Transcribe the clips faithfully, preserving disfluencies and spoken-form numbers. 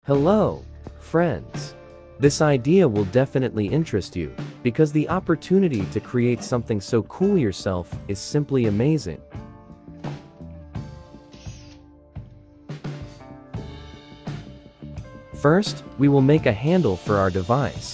Hello, friends. This idea will definitely interest you, because the opportunity to create something so cool yourself is simply amazing. First, we will make a handle for our device.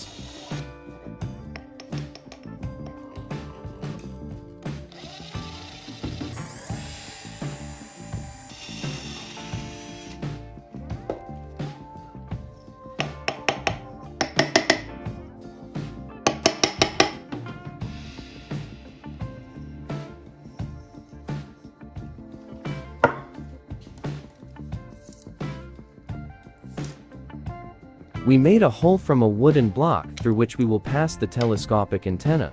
We made a hole from a wooden block through which we will pass the telescopic antenna.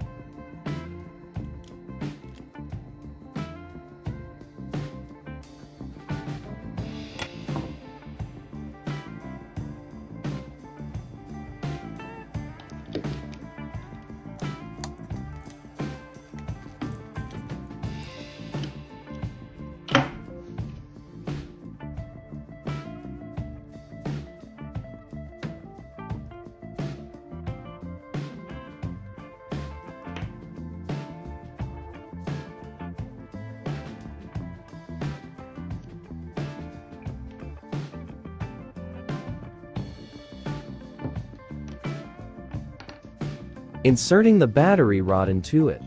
Inserting the battery rod into it.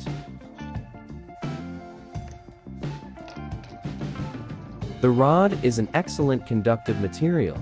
The rod is an excellent conductive material.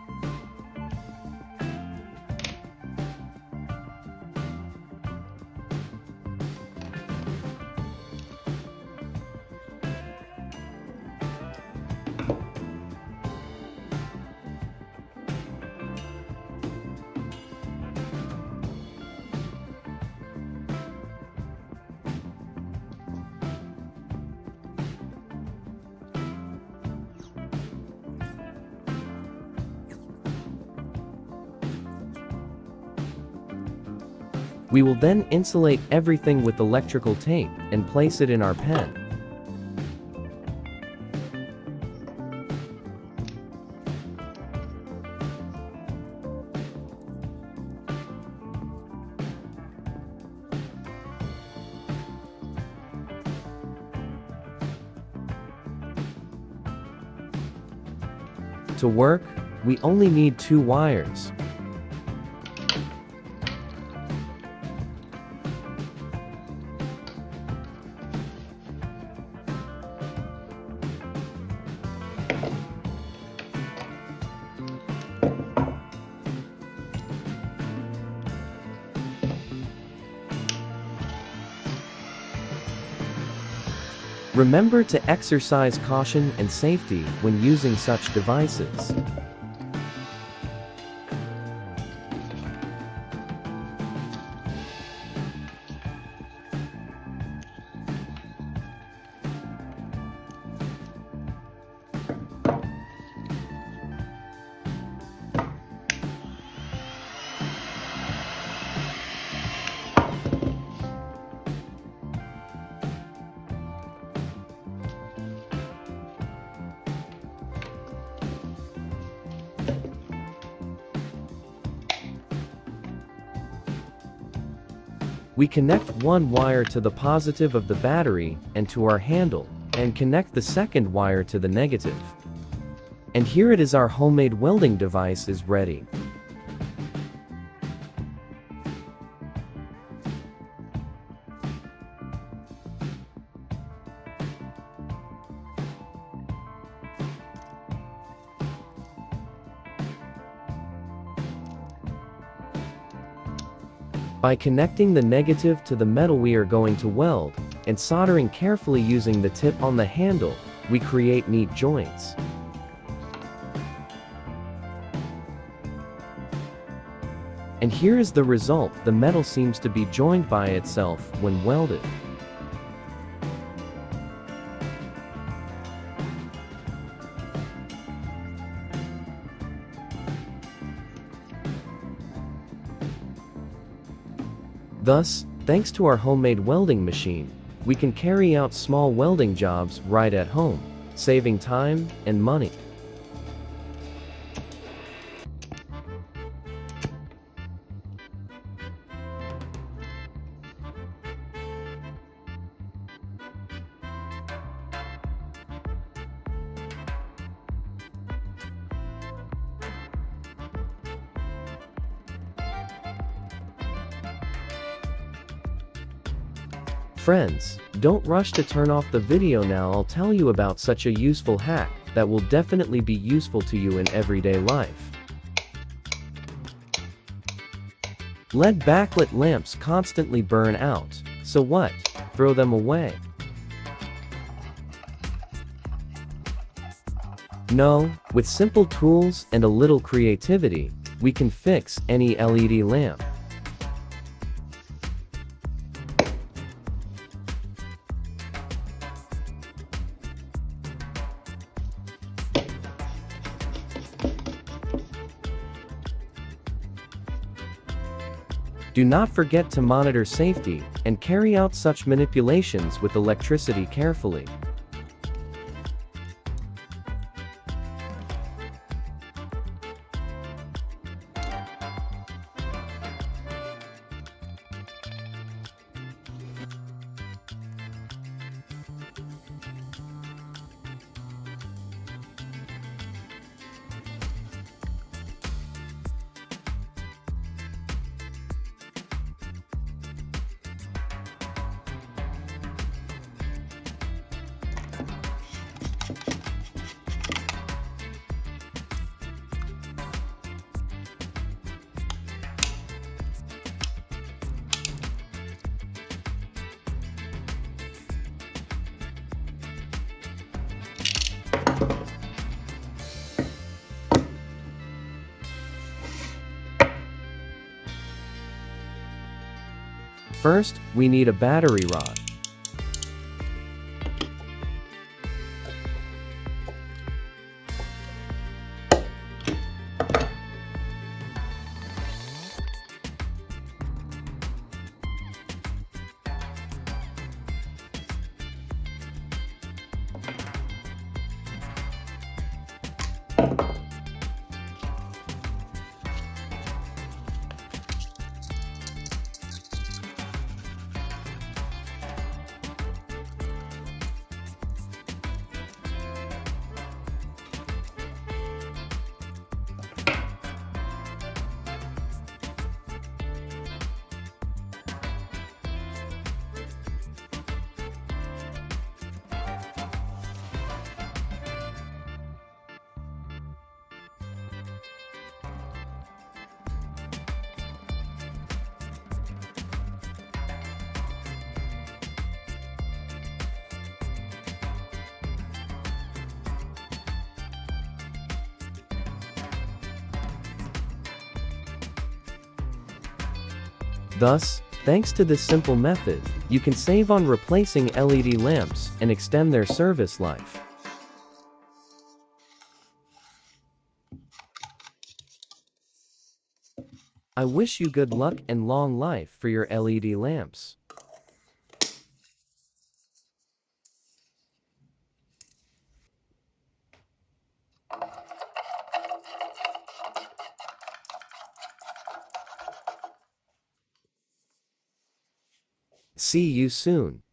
We will then insulate everything with electrical tape and place it in our pen. To work, we only need two wires. Remember to exercise caution and safety when using such devices. We connect one wire to the positive of the battery and to our handle, and connect the second wire to the negative. And here it is, our homemade welding device is ready. By connecting the negative to the metal we are going to weld, and soldering carefully using the tip on the handle, we create neat joints. And here is the result. The metal seems to be joined by itself when welded. Thus, thanks to our homemade welding machine, we can carry out small welding jobs right at home, saving time and money. Friends, don't rush to turn off the video now. I'll tell you about such a useful hack that will definitely be useful to you in everyday life. L E D backlit lamps constantly burn out, so what? Throw them away? No, with simple tools and a little creativity, we can fix any L E D lamp. Do not forget to monitor safety and carry out such manipulations with electricity carefully. First, we need a battery rod. Thus, thanks to this simple method, you can save on replacing L E D lamps and extend their service life. I wish you good luck and long life for your L E D lamps. See you soon.